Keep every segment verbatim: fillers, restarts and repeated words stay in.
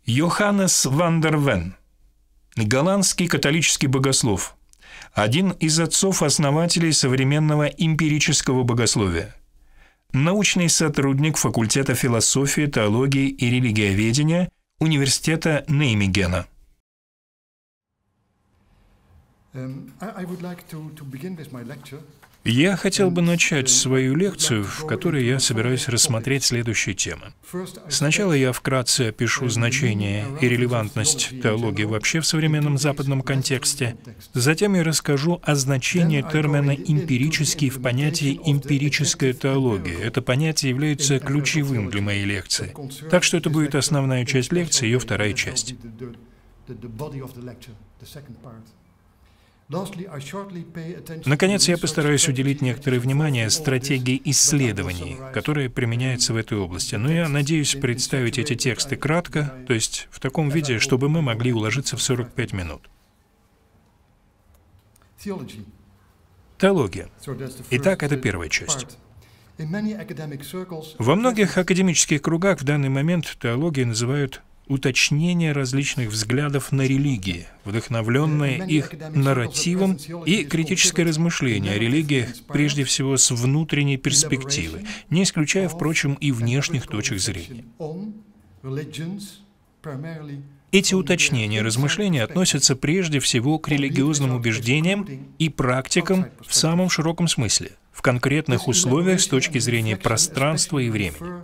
Йоханнес ван дер Вен, голландский католический богослов, один из отцов-основателей современного эмпирического богословия, научный сотрудник факультета философии, теологии и религиоведения Университета Неймегена. Я хотел бы начать свою лекцию, в которой я собираюсь рассмотреть следующие темы. Сначала я вкратце опишу значение и релевантность теологии вообще в современном западном контексте. Затем я расскажу о значении термина «эмпирический» в понятии «эмпирическая теология». Это понятие является ключевым для моей лекции. Так что это будет основная часть лекции, ее вторая часть. Наконец, я постараюсь уделить некоторое внимание стратегии исследований, которая применяется в этой области. Но я надеюсь представить эти тексты кратко, то есть в таком виде, чтобы мы могли уложиться в сорок пять минут. Теология. Итак, это первая часть. Во многих академических кругах в данный момент теологией называют уточнение различных взглядов на религии, вдохновленное их нарративом, и критическое размышление о религиях, прежде всего с внутренней перспективы, не исключая, впрочем, и внешних точек зрения. Эти уточнения размышления относятся прежде всего к религиозным убеждениям и практикам в самом широком смысле, в конкретных условиях с точки зрения пространства и времени.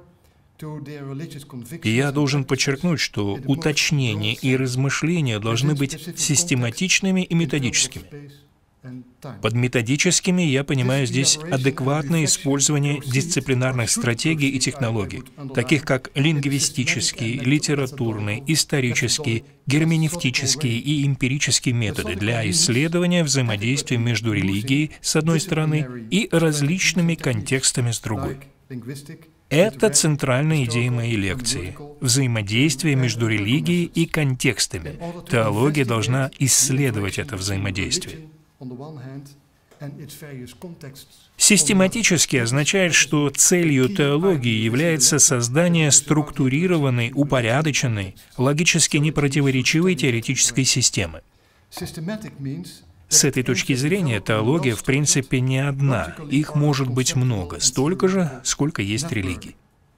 И я должен подчеркнуть, что уточнения и размышления должны быть систематичными и методическими. Под методическими я понимаю здесь адекватное использование дисциплинарных стратегий и технологий, таких как лингвистические, литературные, исторические, герменевтические и эмпирические методы для исследования взаимодействия между религией, с одной стороны, и различными контекстами, с другой. Это центральная идея моей лекции – взаимодействие между религией и контекстами. Теология должна исследовать это взаимодействие. Систематически означает, что целью теологии является создание структурированной, упорядоченной, логически непротиворечивой теоретической системы. С этой точки зрения теология в принципе не одна, их может быть много, столько же, сколько есть религий.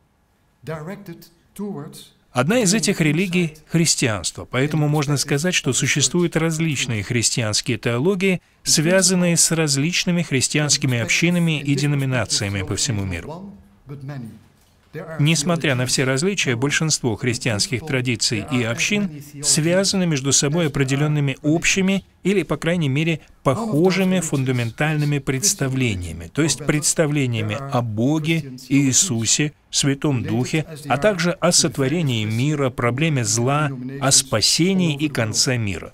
Одна из этих религий — христианство, поэтому можно сказать, что существуют различные христианские теологии, связанные с различными христианскими общинами и деноминациями по всему миру. Несмотря на все различия, большинство христианских традиций и общин связаны между собой определенными общими или, по крайней мере, похожими фундаментальными представлениями, то есть представлениями о Боге, Иисусе, Святом Духе, а также о сотворении мира, проблеме зла, о спасении и конце мира.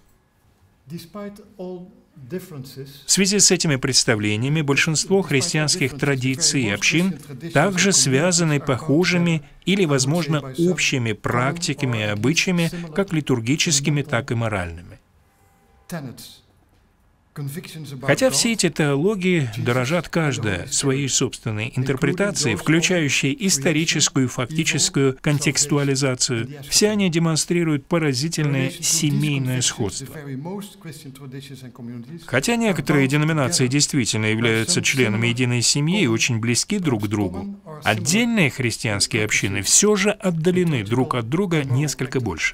В связи с этими представлениями большинство христианских традиций и общин также связаны похожими или, возможно, общими практиками и обычаями, как литургическими, так и моральными. Хотя все эти теологии дорожат каждая своей собственной интерпретацией, включающей историческую, фактическую контекстуализацию, все они демонстрируют поразительное семейное сходство. Хотя некоторые деноминации действительно являются членами единой семьи и очень близки друг к другу, отдельные христианские общины все же отдалены друг от друга несколько больше.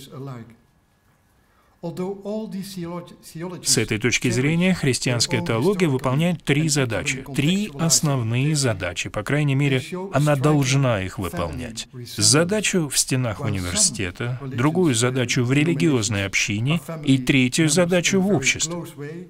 С этой точки зрения христианская теология выполняет три задачи. Три основные задачи, по крайней мере, она должна их выполнять. Задачу в стенах университета, другую задачу в религиозной общине и третью задачу в обществе.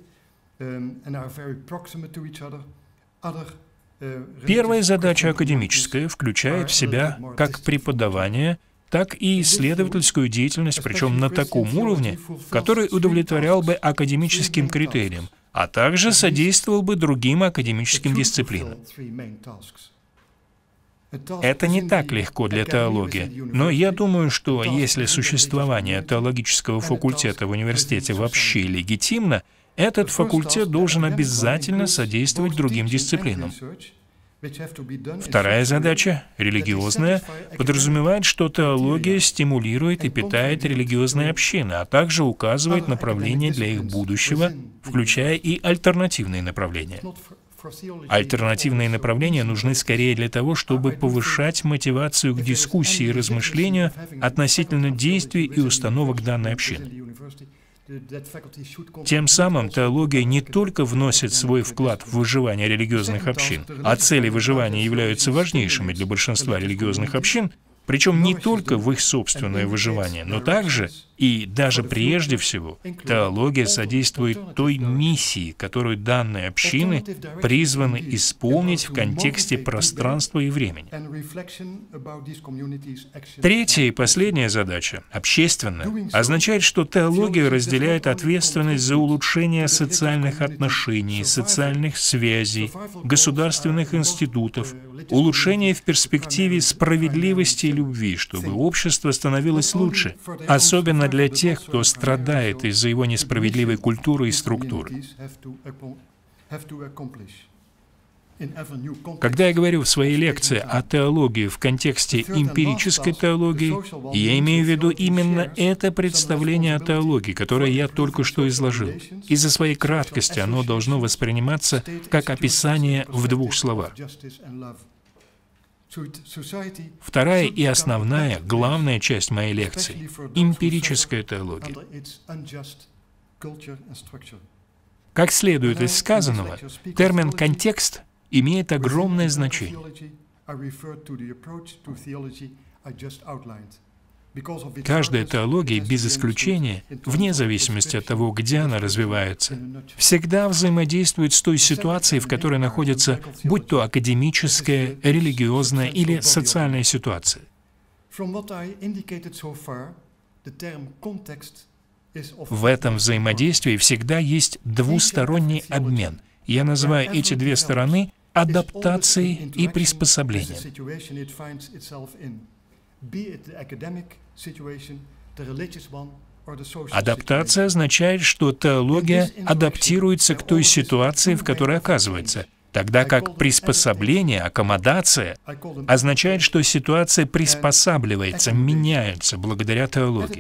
Первая задача академическая включает в себя как преподавание, так и исследовательскую деятельность, причем на таком уровне, который удовлетворял бы академическим критериям, а также содействовал бы другим академическим дисциплинам. Это не так легко для теологии, но я думаю, что если существование теологического факультета в университете вообще легитимно, этот факультет должен обязательно содействовать другим дисциплинам. Вторая задача, религиозная, подразумевает, что теология стимулирует и питает религиозные общины, а также указывает направление для их будущего, включая и альтернативные направления. Альтернативные направления нужны скорее для того, чтобы повышать мотивацию к дискуссии и размышлению относительно действий и установок данной общины. Тем самым теология не только вносит свой вклад в выживание религиозных общин, а цели выживания являются важнейшими для большинства религиозных общин, причем не только в их собственное выживание, но также и даже прежде всего теология содействует той миссии, которую данные общины призваны исполнить в контексте пространства и времени. Третья и последняя задача, общественная, означает, что теология разделяет ответственность за улучшение социальных отношений, социальных связей, государственных институтов, улучшение в перспективе справедливости и любви, чтобы общество становилось лучше, особенно для тех, кто страдает из-за его несправедливой культуры и структуры. Когда я говорю в своей лекции о теологии в контексте эмпирической теологии, я имею в виду именно это представление о теологии, которое я только что изложил. Из-за своей краткости оно должно восприниматься как описание в двух словах. Вторая и основная, главная часть моей лекции — эмпирическая теология. Как следует из сказанного, термин «контекст» имеет огромное значение. Каждая теология, без исключения, вне зависимости от того, где она развивается, всегда взаимодействует с той ситуацией, в которой находится, будь то академическая, религиозная или социальная ситуация. В этом взаимодействии всегда есть двусторонний обмен. Я называю эти две стороны адаптацией и приспособлением. Адаптация означает, что теология адаптируется к той ситуации, в которой оказывается, тогда как приспособление, аккомодация, означает, что ситуация приспосабливается, меняется благодаря теологии.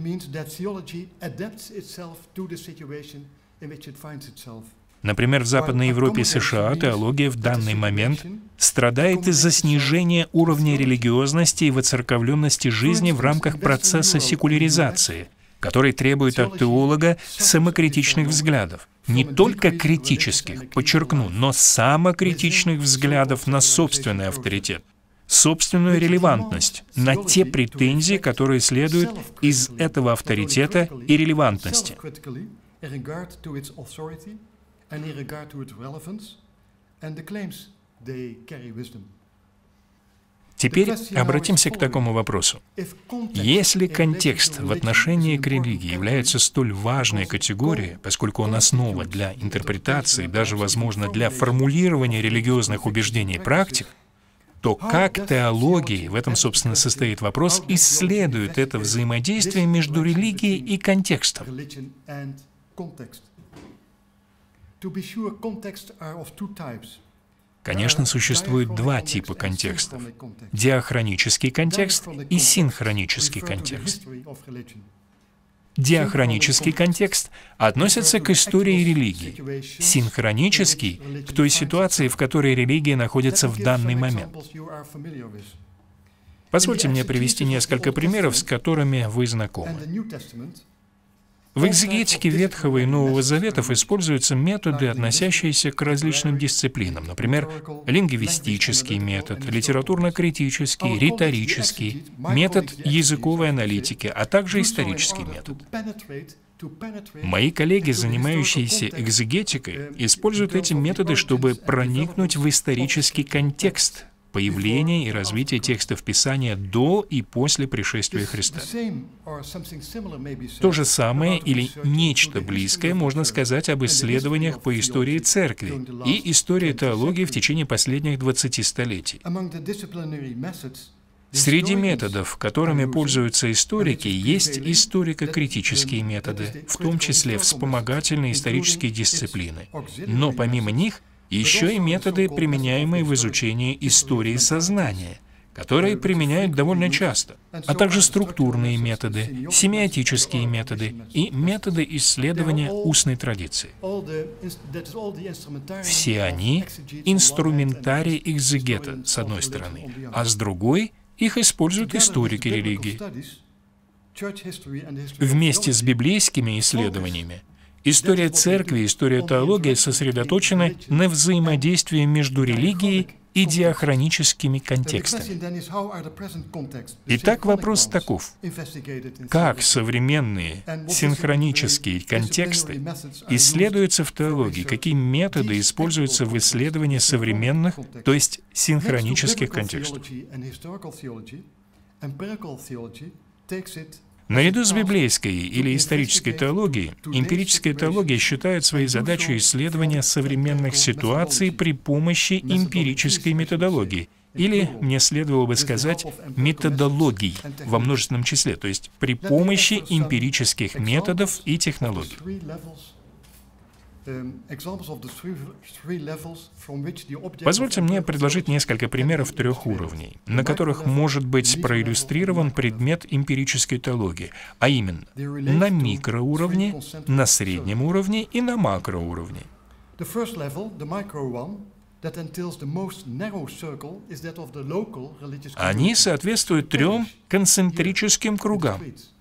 Например, в Западной Европе и США теология в данный момент страдает из-за снижения уровня религиозности и воцерковленности жизни в рамках процесса секуляризации, который требует от теолога самокритичных взглядов. Не только критических, подчеркну, но самокритичных взглядов на собственный авторитет, собственную релевантность, на те претензии, которые следуют из этого авторитета и релевантности. Теперь обратимся к такому вопросу. Если контекст в отношении к религии является столь важной категорией, поскольку он основа для интерпретации, даже, возможно, для формулирования религиозных убеждений и практик, то как теология, в этом, собственно, состоит вопрос, исследует это взаимодействие между религией и контекстом? Конечно, существует два типа контекстов — диахронический контекст и синхронический контекст. Диахронический контекст относится к истории религии, синхронический — к той ситуации, в которой религия находится в данный момент. Позвольте мне привести несколько примеров, с которыми вы знакомы. В экзегетике Ветхого и Нового Заветов используются методы, относящиеся к различным дисциплинам, например, лингвистический метод, литературно-критический, риторический, метод языковой аналитики, а также исторический метод. Мои коллеги, занимающиеся экзегетикой, используют эти методы, чтобы проникнуть в исторический контекст появления и развития текстов Писания до и после пришествия Христа. То же самое или нечто близкое можно сказать об исследованиях по истории Церкви и истории теологии в течение последних двадцати столетий. Среди методов, которыми пользуются историки, есть историко-критические методы, в том числе вспомогательные исторические дисциплины. Но помимо них, Еще и методы, применяемые в изучении истории сознания, которые применяют довольно часто, а также структурные методы, семиотические методы и методы исследования устной традиции. Все они — инструментарий экзегета, с одной стороны, а с другой — их используют историки религии. Вместе с библейскими исследованиями история церкви и история теологии сосредоточены на взаимодействии между религией и диахроническими контекстами. Итак, вопрос таков: как современные синхронические контексты исследуются в теологии, какие методы используются в исследовании современных, то есть синхронических контекстов? Наряду с библейской или исторической теологией, эмпирическая теология считает своей задачей исследования современных ситуаций при помощи эмпирической методологии, или, мне следовало бы сказать, методологий во множественном числе, то есть при помощи эмпирических методов и технологий. Позвольте мне предложить несколько примеров трех уровней, на которых может быть проиллюстрирован предмет эмпирической теологии, а именно на микроуровне, на среднем уровне и на макроуровне. Они соответствуют трем концентрическим кругам.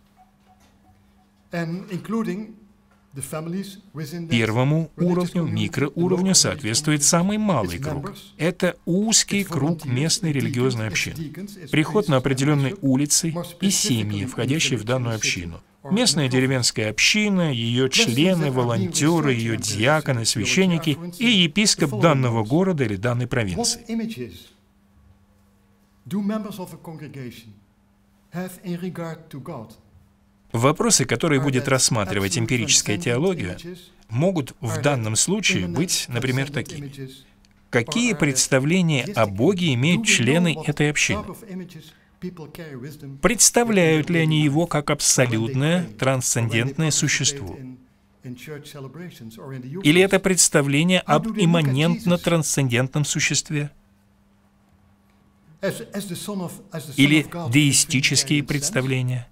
Первому уровню, микроуровню, соответствует самый малый круг. Это узкий круг местной религиозной общины. Приход на определенной улице и семьи, входящие в данную общину. Местная деревенская община, ее члены, волонтеры, ее диаконы, священники и епископ данного города или данной провинции. Вопросы, которые будет рассматривать эмпирическая теология, могут в данном случае быть, например, такими. Какие представления о Боге имеют члены этой общины? Представляют ли они Его как абсолютное, трансцендентное существо? Или это представление об имманентно-трансцендентном существе? Или деистические представления?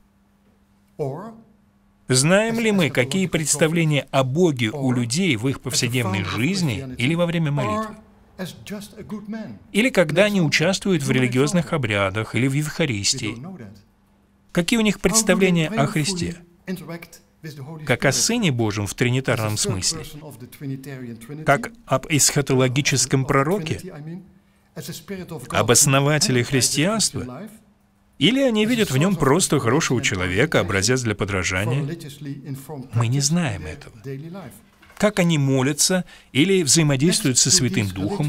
Знаем ли мы, какие представления о Боге у людей в их повседневной жизни или во время молитвы? Или когда они участвуют в религиозных обрядах или в Евхаристии? Какие у них представления о Христе? Как о Сыне Божьем в тринитарном смысле? Как об эсхатологическом пророке? Об основателе христианства? Или они видят в нем просто хорошего человека, образец для подражания? Мы не знаем этого. Как они молятся или взаимодействуют со Святым Духом?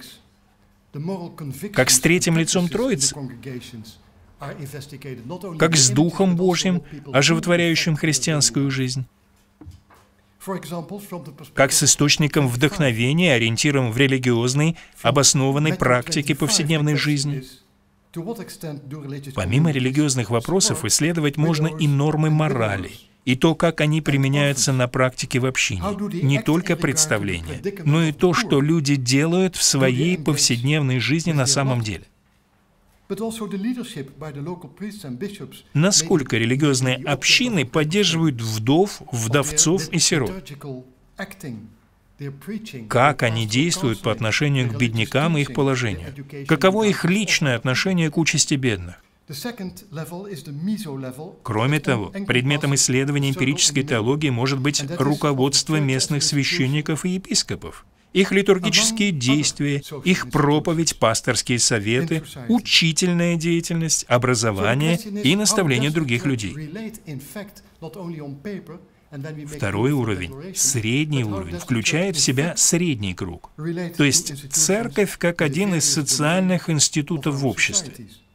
Как с третьим лицом Троицы? Как с Духом Божьим, оживотворяющим христианскую жизнь? Как с источником вдохновения, ориентиром в религиозной, обоснованной практике повседневной жизни? Помимо религиозных вопросов, исследовать можно и нормы морали, и то, как они применяются на практике в общине. Не только представления, но и то, что люди делают в своей повседневной жизни на самом деле. Насколько религиозные общины поддерживают вдов, вдовцов и сирот? Как они действуют по отношению к беднякам и их положению? Каково их личное отношение к участи бедных? Кроме того, предметом исследования эмпирической теологии может быть руководство местных священников и епископов, их литургические действия, их проповедь, пасторские советы, учительная деятельность, образование и наставление других людей. Второй уровень, средний уровень, включает в себя средний круг, то есть церковь как один из социальных институтов в обществе.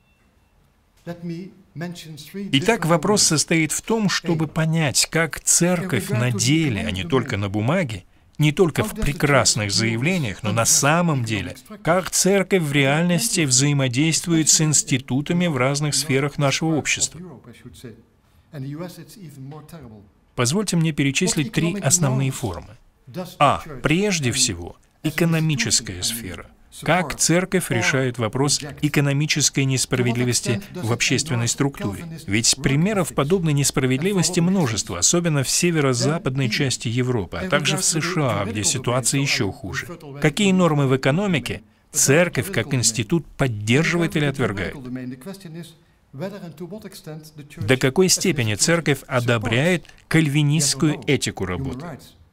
Итак, вопрос состоит в том, чтобы понять, как церковь на деле, а не только на бумаге, не только в прекрасных заявлениях, но на самом деле, как церковь в реальности взаимодействует с институтами в разных сферах нашего общества. Позвольте мне перечислить три основные формы. А. Прежде всего, экономическая сфера. Как церковь решает вопрос экономической несправедливости в общественной структуре? Ведь примеров подобной несправедливости множество, особенно в северо-западной части Европы, а также в США, где ситуация еще хуже. Какие нормы в экономике церковь как институт поддерживает или отвергает? До какой степени церковь одобряет кальвинистскую этику работы?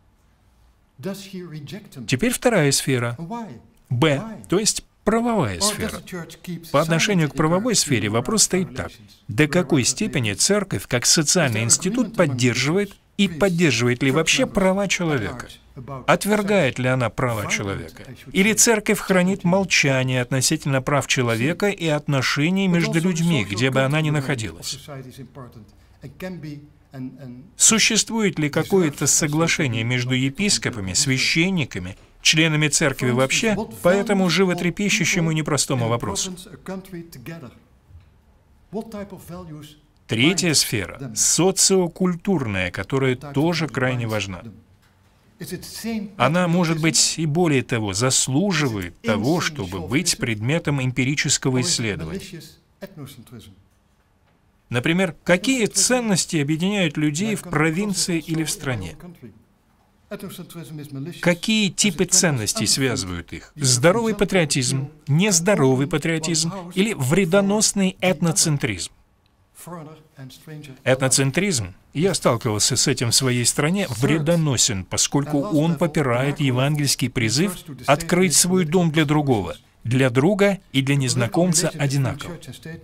Теперь вторая сфера. Б, то есть правовая сфера. По отношению к правовой сфере вопрос стоит так. До какой степени церковь, как социальный институт, поддерживает и поддерживает ли вообще права человека? Отвергает ли она права человека? Или церковь хранит молчание относительно прав человека и отношений между людьми, где бы она ни находилась? Существует ли какое-то соглашение между епископами, священниками, членами церкви вообще по этому животрепещущему и непростому вопросу? Третья сфера — социокультурная, которая тоже крайне важна. Она, может быть, и более того, заслуживает того, чтобы быть предметом эмпирического исследования. Например, какие ценности объединяют людей в провинции или в стране? Какие типы ценностей связывают их? Здоровый патриотизм, нездоровый патриотизм или вредоносный этноцентризм? Этноцентризм, я сталкивался с этим в своей стране, вредоносен, поскольку он попирает евангельский призыв открыть свой дом для другого, для друга и для незнакомца одинаково.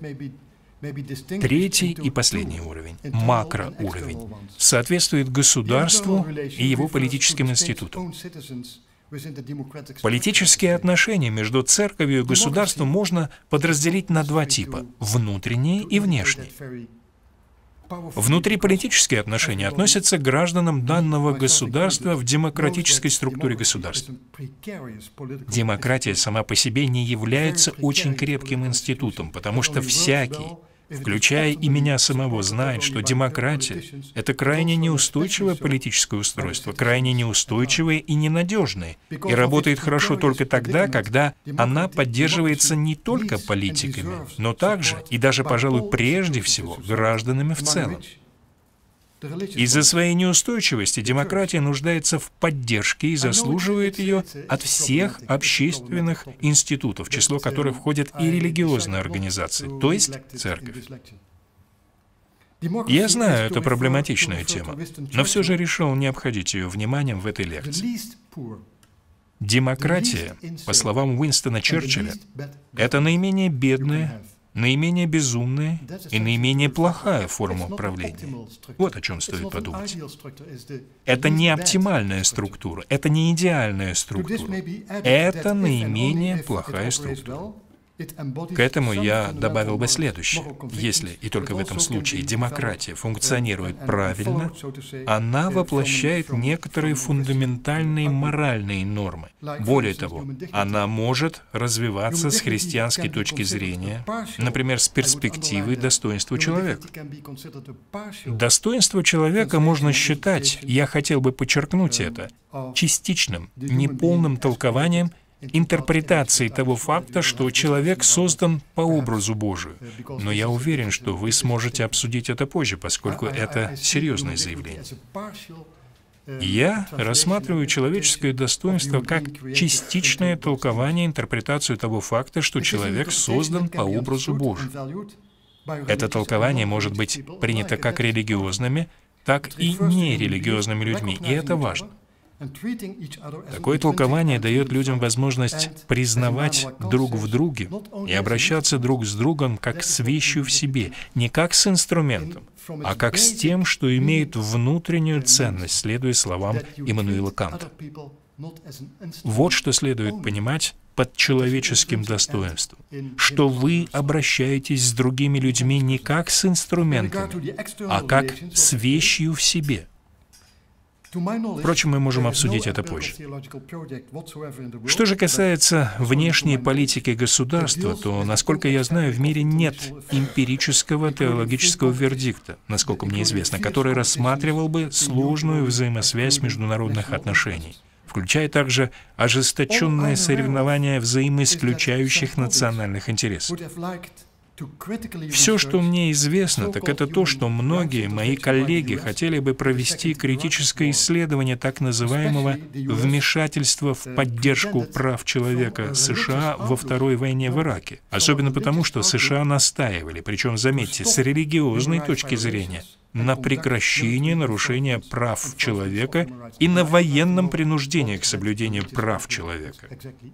Третий и последний уровень, макроуровень, соответствует государству и его политическим институтам. Политические отношения между церковью и государством можно подразделить на два типа – внутренние и внешние. Внутриполитические отношения относятся к гражданам данного государства в демократической структуре государства. Демократия сама по себе не является очень крепким институтом, потому что всякий, включая и меня самого, знает, что демократия — это крайне неустойчивое политическое устройство, крайне неустойчивое и ненадежное, и работает хорошо только тогда, когда она поддерживается не только политиками, но также, и даже, пожалуй, прежде всего, гражданами в целом. Из-за своей неустойчивости демократия нуждается в поддержке и заслуживает ее от всех общественных институтов, в число которых входят и религиозные организации, то есть церковь. Я знаю, это проблематичная тема, но все же решил не обходить ее вниманием в этой лекции. Демократия, по словам Уинстона Черчилля, это наименее бедная, наименее безумная и наименее плохая форма управления. Вот о чем стоит подумать. Это не оптимальная структура, это не идеальная структура, это наименее плохая структура. К этому я добавил бы следующее. Если, и только в этом случае, демократия функционирует правильно, она воплощает некоторые фундаментальные моральные нормы. Более того, она может развиваться с христианской точки зрения, например, с перспективы достоинства человека. Достоинство человека можно считать, я хотел бы подчеркнуть это, частичным, неполным толкованием интерпретации того факта, что человек создан по образу Божию. Но я уверен, что вы сможете обсудить это позже, поскольку это серьезное заявление. Я рассматриваю человеческое достоинство как частичное толкование, интерпретацию того факта, что человек создан по образу Божию. Это толкование может быть принято как религиозными, так и нерелигиозными людьми, и это важно. Такое толкование дает людям возможность признавать друг в друге и обращаться друг с другом как с вещью в себе, не как с инструментом, а как с тем, что имеет внутреннюю ценность, следуя словам Иммануила Канта. Вот что следует понимать под человеческим достоинством, что вы обращаетесь с другими людьми не как с инструментами, а как с вещью в себе. Впрочем, мы можем обсудить это позже. Что же касается внешней политики государства, то, насколько я знаю, в мире нет эмпирического теологического вердикта, насколько мне известно, который рассматривал бы сложную взаимосвязь международных отношений. включая также ожесточенное соревнование взаимоисключающих национальных интересов. Все, что мне известно, так это то, что многие мои коллеги хотели бы провести критическое исследование так называемого вмешательства в поддержку прав человека США во Второй войне в Ираке. Особенно потому, что США настаивали, причем, заметьте, с религиозной точки зрения, на прекращении нарушения прав человека и на военном принуждении к соблюдению прав человека.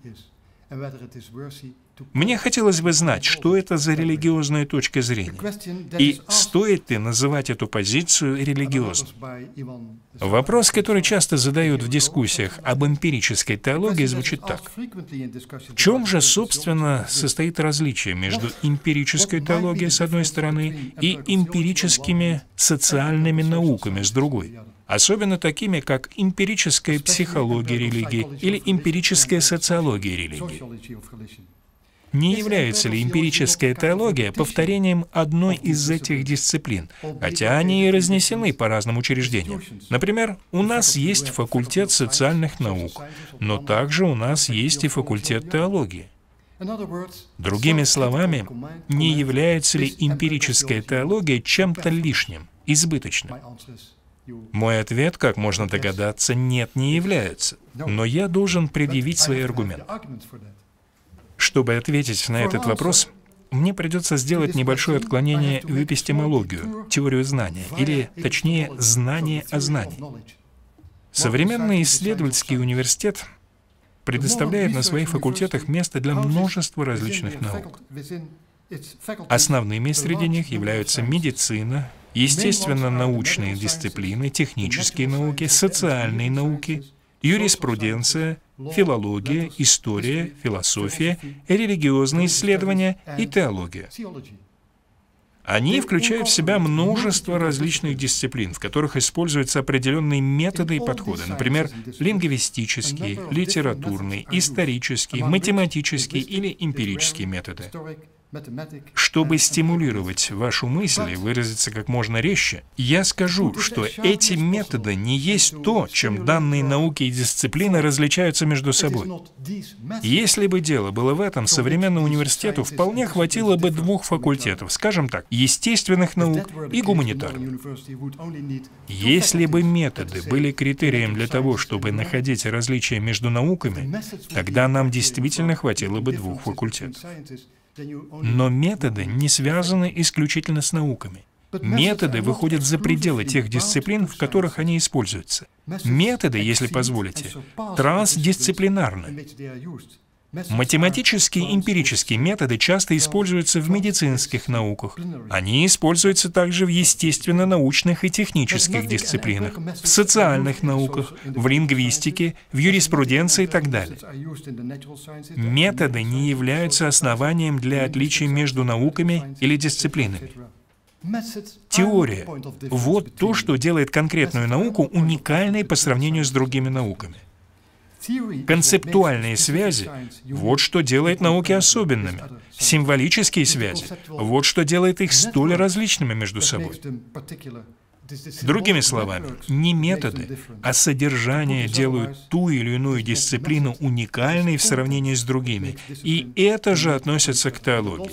Мне хотелось бы знать, что это за религиозная точка зрения, и стоит ли называть эту позицию религиозной. Вопрос, который часто задают в дискуссиях об эмпирической теологии, звучит так. В чем же, собственно, состоит различие между эмпирической теологией, с одной стороны, и эмпирическими социальными науками, с другой? Особенно такими, как эмпирическая психология религии или эмпирическая социология религии. Не является ли эмпирическая теология повторением одной из этих дисциплин, хотя они и разнесены по разным учреждениям? Например, у нас есть факультет социальных наук, но также у нас есть и факультет теологии. Другими словами, не является ли эмпирическая теология чем-то лишним, избыточным? Мой ответ, как можно догадаться, нет, не является. Но я должен предъявить свои аргументы. Чтобы ответить на этот вопрос, мне придется сделать небольшое отклонение в эпистемологию, теорию знания, или, точнее, знание о знании. Современный исследовательский университет предоставляет на своих факультетах место для множества различных наук. Основными среди них являются медицина, естественно-научные дисциплины, технические науки, социальные науки, юриспруденция, филология, история, философия, религиозные исследования и теология. Они включают в себя множество различных дисциплин, в которых используются определенные методы и подходы, например, лингвистические, литературные, исторические, математические или эмпирические методы. Чтобы стимулировать вашу мысль и выразиться как можно резче, я скажу, что эти методы не есть то, чем данные науки и дисциплины различаются между собой. Если бы дело было в этом, современному университету вполне хватило бы двух факультетов, скажем так, естественных наук и гуманитарных. Если бы методы были критерием для того, чтобы находить различия между науками, тогда нам действительно хватило бы двух факультетов. Но методы не связаны исключительно с науками. Методы выходят за пределы тех дисциплин, в которых они используются. Методы, если позволите, трансдисциплинарны. Математические эмпирические методы часто используются в медицинских науках. Они используются также в естественно-научных и технических дисциплинах, в социальных науках, в лингвистике, в юриспруденции и так далее. Методы не являются основанием для отличий между науками или дисциплинами. Теория — вот то, что делает конкретную науку уникальной по сравнению с другими науками. Концептуальные связи — вот что делает науки особенными. Символические связи — вот что делает их столь различными между собой. Другими словами, не методы, а содержание делают ту или иную дисциплину уникальной в сравнении с другими, и это же относится к теологии.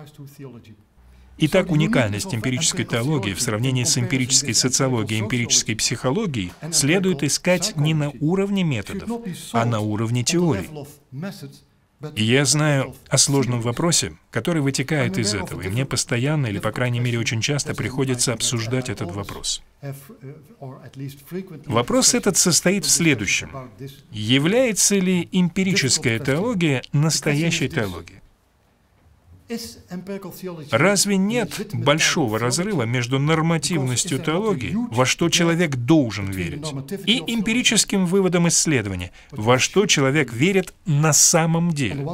Итак, уникальность эмпирической теологии в сравнении с эмпирической социологией и эмпирической психологией следует искать не на уровне методов, а на уровне теорий. И я знаю о сложном вопросе, который вытекает из этого, и мне постоянно, или, по крайней мере, очень часто приходится обсуждать этот вопрос. Вопрос этот состоит в следующем. Является ли эмпирическая теология настоящей теологией? Разве нет большого разрыва между нормативностью теологии, во что человек должен верить, и эмпирическим выводом исследования, во что человек верит на самом деле?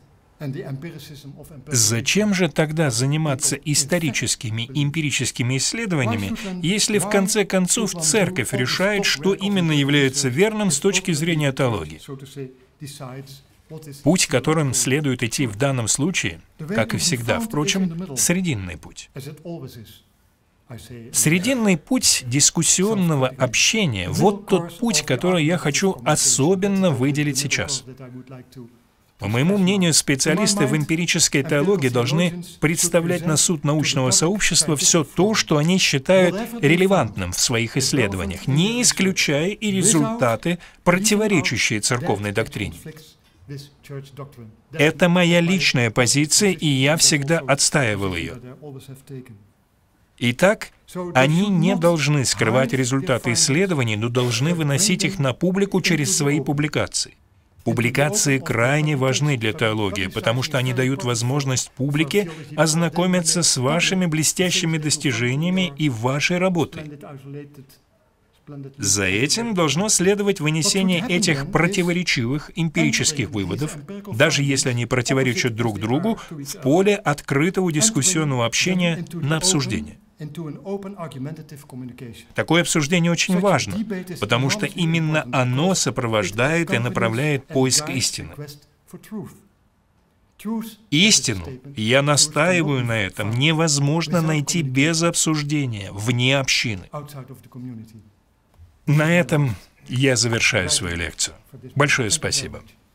Зачем же тогда заниматься историческими и эмпирическими исследованиями, если в конце концов церковь решает, что именно является верным с точки зрения теологии? Путь, которым следует идти в данном случае, как и всегда, впрочем, срединный путь. Срединный путь дискуссионного общения — вот тот путь, который я хочу особенно выделить сейчас. По моему мнению, специалисты в эмпирической теологии должны представлять на суд научного сообщества все то, что они считают релевантным в своих исследованиях, не исключая и результаты, противоречащие церковной доктрине. Это моя личная позиция, и я всегда отстаивал ее. Итак, они не должны скрывать результаты исследований, но должны выносить их на публику через свои публикации. Публикации крайне важны для теологии, потому что они дают возможность публике ознакомиться с вашими блестящими достижениями и вашей работой. За этим должно следовать вынесение этих противоречивых эмпирических выводов, даже если они противоречат друг другу, в поле открытого дискуссионного общения на обсуждение. Такое обсуждение очень важно, потому что именно оно сопровождает и направляет поиск истины. Истину, я настаиваю на этом, невозможно найти без обсуждения, вне общины. На этом я завершаю свою лекцию. Большое спасибо.